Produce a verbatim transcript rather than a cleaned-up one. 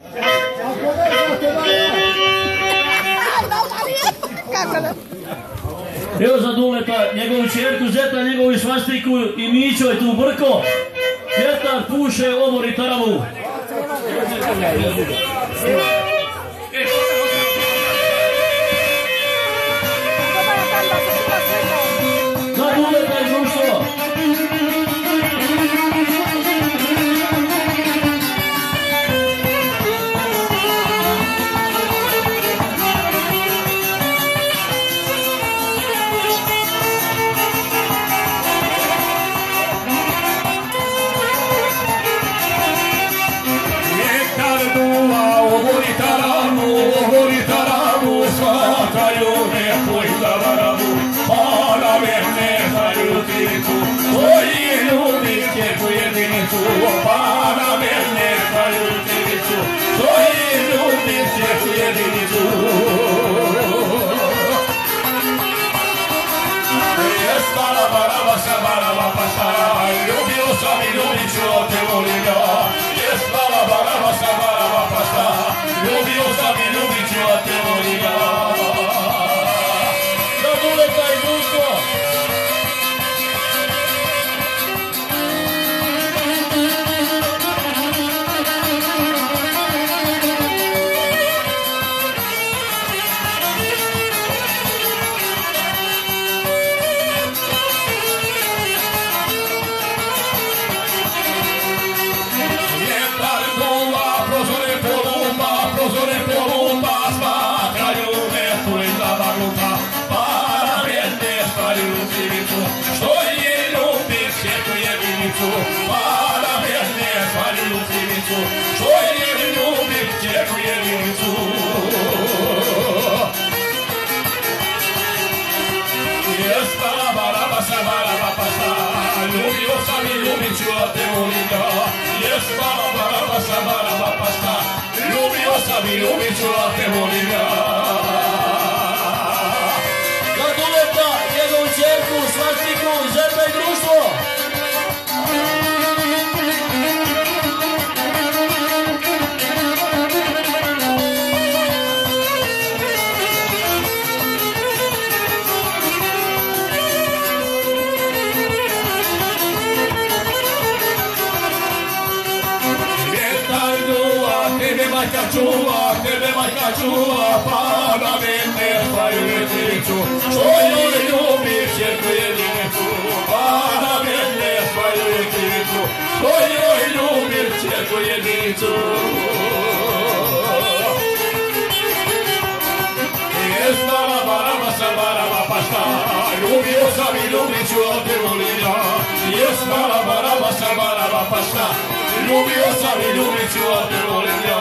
Evo za Duleta, njegovu čerku, zeta, njegovu svastiku i Mićo je tu Brko. Vjetar puše, omori taravu. Za Duleta i društvo. Ljubit ću, a te volim ja. Za Duleta, njegovu čerku, svastiku, zeta i društvo. Majka čuva, tebe majka čuva, pa na mene svoju jedinicu. Što joj ljubiš čerku jedinicu, pa na mene svoju jedinicu. Što joj ljubiš čerku jedinicu. Jesmala baraba sa baraba pa šta, ljubio sam i ljubit ću, a te volim ja. Jesmala baraba sa baraba pa šta, ljubio sam i ljubit ću, a te volim ja.